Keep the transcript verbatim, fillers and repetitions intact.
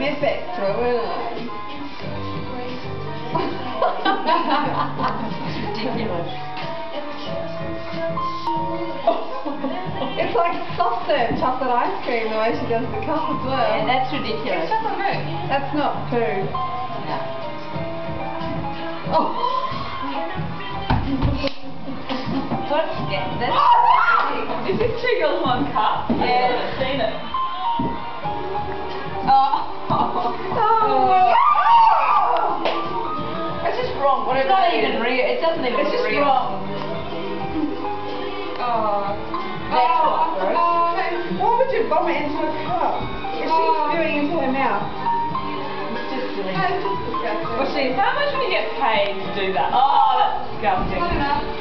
sniff extra, won't I? It's ridiculous. It's like soft serve chocolate ice cream the way she does the cup as well. Yeah, that's ridiculous. It's chocolate milk. That's not poo. No. Oh. What's yeah, that's Is this two girls one cup? Yeah. I've seen it. Oh. Oh. It's just wrong. It's Whatever not it even is. real. It doesn't even It's look just real. wrong. Oh. That's oh, not gross. oh, why would you vomit into a cup? Is she Oh. spewing into her mouth? It's just silly. No, it's just disgusting. Well, see, how much would you get paid to do that? Oh, that's disgusting. I don't know.